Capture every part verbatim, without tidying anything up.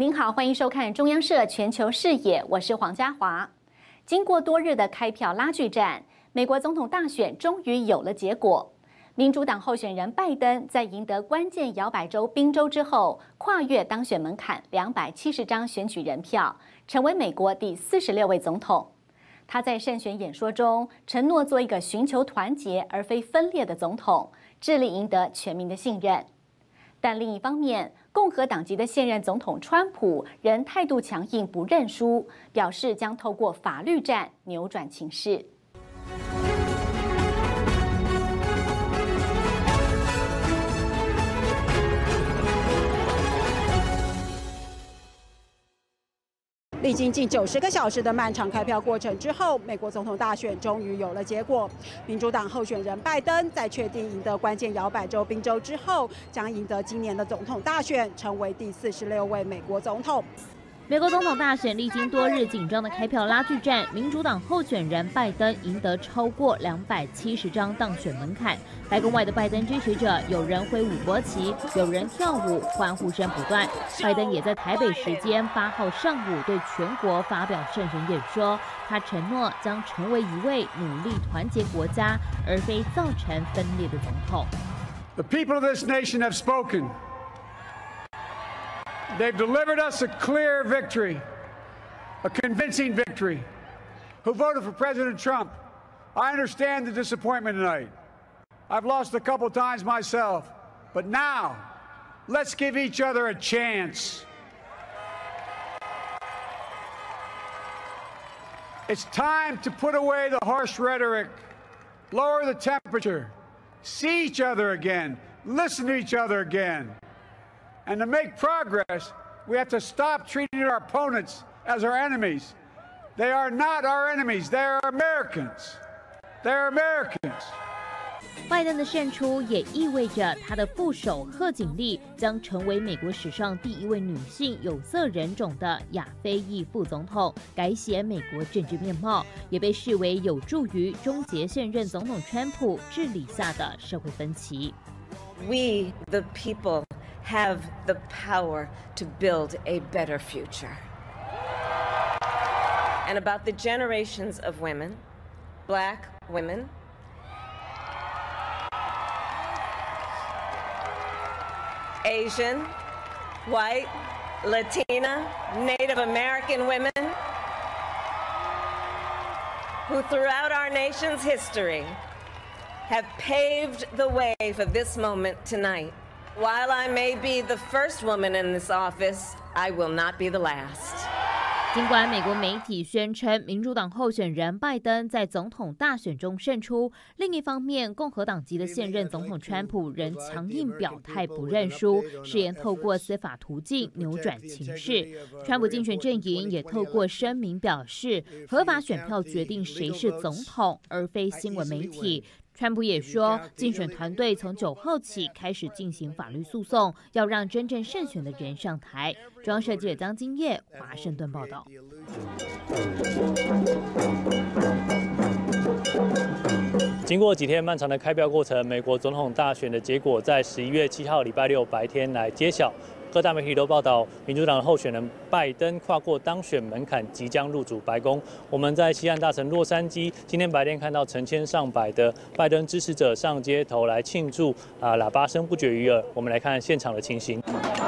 您好，欢迎收看中央社全球视野，我是黄家华。经过多日的开票拉锯战，美国总统大选终于有了结果。民主党候选人拜登在赢得关键摇摆州宾州之后，跨越当选门槛两百七十张选举人票，成为美国第四十六位总统。他在胜选演说中承诺做一个寻求团结而非分裂的总统，致力赢得全民的信任。但另一方面，共和党籍的现任总统川普仍态度强硬，不认输，表示将透过法律战扭转情势。 历经近九十个小时的漫长开票过程之后，美国总统大选终于有了结果。民主党候选人拜登在确定赢得关键摇摆州宾州之后，将赢得今年的总统大选，成为第四十六位美国总统。 美国总统大选历经多日紧张的开票拉锯战，民主党候选人拜登赢得超过两百七十张当选门槛。白宫外的拜登支持者，有人挥舞国旗，有人跳舞，欢呼声不断。拜登也在台北时间八号上午对全国发表胜选演说，他承诺将成为一位努力团结国家，而非造成分裂的总统。 The people of this nation have spoken. They've delivered us a clear victory, a convincing victory. Who voted for President Trump? I understand the disappointment tonight. I've lost a couple times myself, but now let's give each other a chance. It's time to put away the harsh rhetoric, lower the temperature, see each other again, listen to each other again. And to make progress, we have to stop treating our opponents as our enemies. They are not our enemies. They are Americans. They're Americans. 拜登的胜出也意味着他的副手贺锦丽将成为美国史上第一位女性有色人种的亚非裔副总统，改写美国政治面貌，也被视为有助于终结现任总统川普治理下的社会分歧。 We, the people, have the power to build a better future. And about the generations of women, black women, Asian, white, Latina, Native American women, who throughout our nation's history have paved the way for this moment tonight. While I may be the first woman in this office, I will not be the last. 尽管美国媒体宣称民主党候选人拜登在总统大选中胜出，另一方面，共和党籍的现任总统川普仍强硬表态不认输，誓言透过司法途径扭转情势。川普竞选阵营也透过声明表示，合法选票决定谁是总统，而非新闻媒体。川普也说，竞选团队从九号起开始进行法律诉讼，要让真正胜选的人上台。中央社记者江金叶华盛顿报道。 经过几天漫长的开票过程，美国总统大选的结果在十一月七号礼拜六白天来揭晓。各大媒体都报道，民主党的候选人拜登跨过当选门槛，即将入主白宫。我们在西岸大城洛杉矶，今天白天看到成千上百的拜登支持者上街头来庆祝，啊，喇叭声不绝于耳。我们来看现场的情形。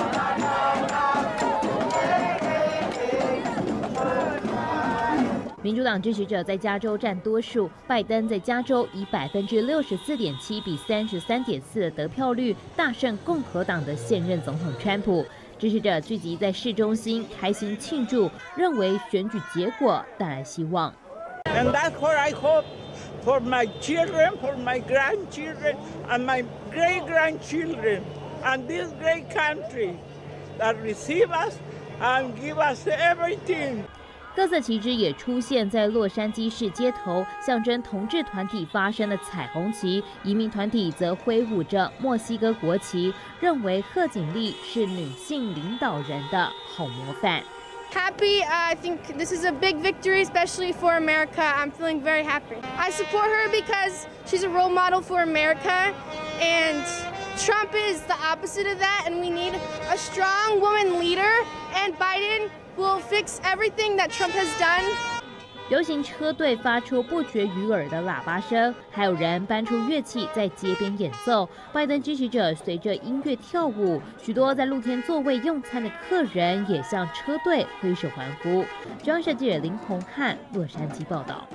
民主党支持者在加州占多数，拜登在加州以百分之六十四点七比三十三点四的得票率大胜共和党的现任总统川普。支持者聚集在市中心开心庆祝，认为选举结果带来希望。 And that's what I hope for my children, for my grandchildren, and my great grandchildren, and this great country that receive us and give us everything. 各色旗帜也出现在洛杉矶市街头，象征同志团体发声的彩虹旗，移民团体则挥舞着墨西哥国旗，认为贺锦丽是女性领导人的好模范。 Happy, uh, I think this is a big victory, especially for America. I'm feeling very happy. I support her because she's a role model for America, and Trump is the opposite of that, and we need a strong woman leader and Biden will fix everything that Trump has done. 游行车队发出不绝于耳的喇叭声，还有人搬出乐器在街边演奏。拜登支持者随着音乐跳舞，许多在露天座位用餐的客人也向车队挥手欢呼。中央社记者林宏汉洛杉矶报道。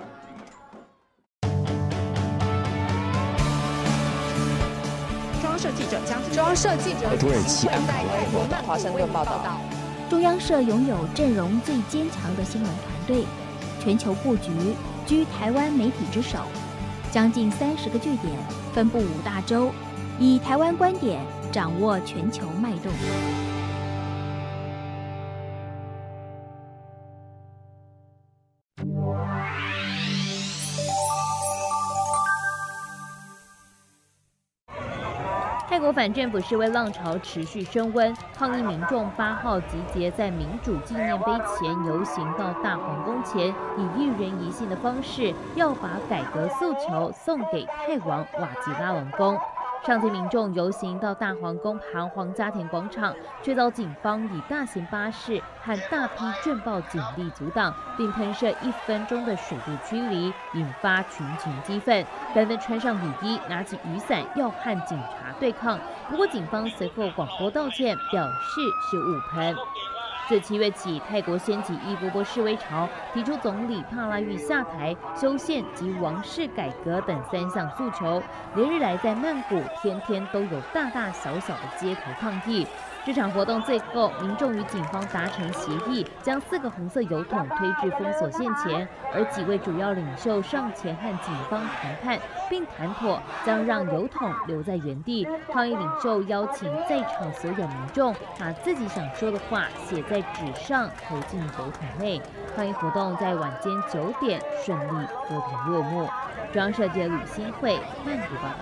中央社记者江中央社记者土耳其安卡拉华盛顿报道。 中央社拥有阵容最坚强的新闻团队。全球布局居台湾媒体之首，将近三十个据点，分布五大洲，以台湾观点掌握全球脉动。 泰国反政府示威浪潮持续升温，抗议民众八号集结在民主纪念碑前游行到大皇宫前，以一人一信的方式要把改革诉求送给泰王瓦吉拉王公。上街民众游行到大皇宫盘皇家田广场，却遭警方以大型巴士和大批震爆警力阻挡，并喷射一分钟的水陆驱离，引发群情激愤，纷纷穿上雨衣，拿起雨伞要和警察对抗。不过警方随后广播道歉，表示是误喷。自七月起，泰国掀起一波波示威潮，提出总理帕拉育下台、修宪及王室改革等三项诉求。连日来，在曼谷天天都有大大小小的街头抗议。这场活动最后，民众与警方达成协议，将四个红色油桶推至封锁线前，而几位主要领袖上前和警方谈判，并谈妥将让油桶留在原地。抗议领袖邀请在场所有民众把自己想说的话写在纸上，投进油桶内。抗议活动在晚间九点顺利和平落幕。中央社记者吕新慧曼谷报道。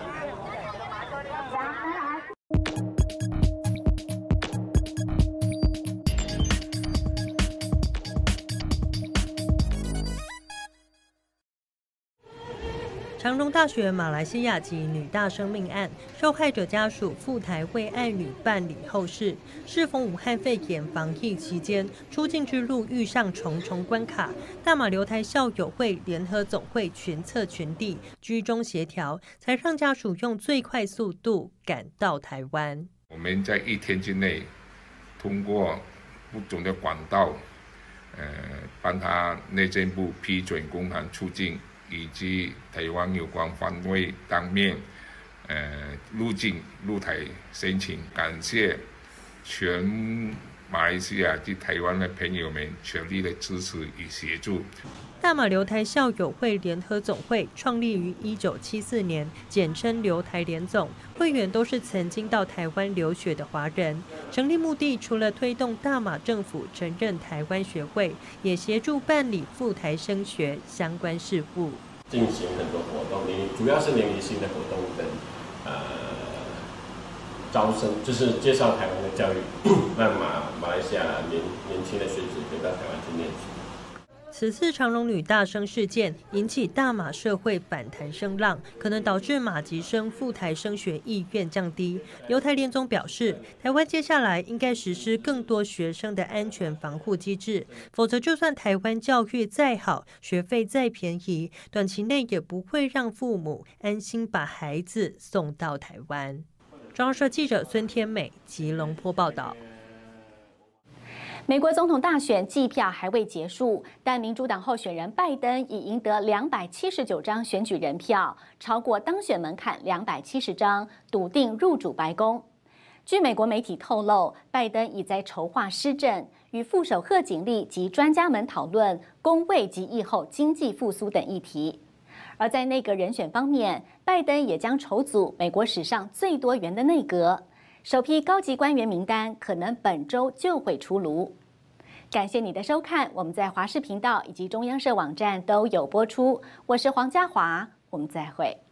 长荣大学马来西亚籍女大生命案，受害者家属赴台为爱女办理后事。适逢武汉肺炎防疫期间，出境之路遇上重重关卡，大马留台校友会联合总会群策群力，居中协调，才让家属用最快速度赶到台湾。 我们在一天之内，通过不同的管道，呃，帮他内政部批准公函出境。以及台湾有关单位当面，呃，入境入台申请，感谢全马来西亚及台湾的朋友们全力的支持与协助。 大马留台校友会联合总会创立于一九七四年，简称留台联总，会员都是曾经到台湾留学的华人。成立目的除了推动大马政府承认台湾学会，也协助办理赴台升学相关事务， 进行很多活动，主要是联谊性的活动跟呃招生，就是介绍台湾的教育，让马马来西亚年年轻的学子可以到台湾去念书。 此次长荣女大生事件引起大马社会反弹声浪，可能导致马籍生赴台升学意愿降低。留台联总表示，台湾接下来应该实施更多学生的安全防护机制，否则就算台湾教育再好，学费再便宜，短期内也不会让父母安心把孩子送到台湾。中央社记者孙天美吉隆坡报道。 美国总统大选计票还未结束，但民主党候选人拜登已赢得两百七十九张选举人票，超过当选门槛两百七十张，笃定入主白宫。据美国媒体透露，拜登已在筹划施政，与副手贺锦丽及专家们讨论公卫及疫后经济复苏等议题。而在内阁人选方面，拜登也将筹组美国史上最多元的内阁。首批高级官员名单可能本周就会出炉。感谢你的收看，我们在华视频道以及中央社网站都有播出。我是黄家华，我们再会。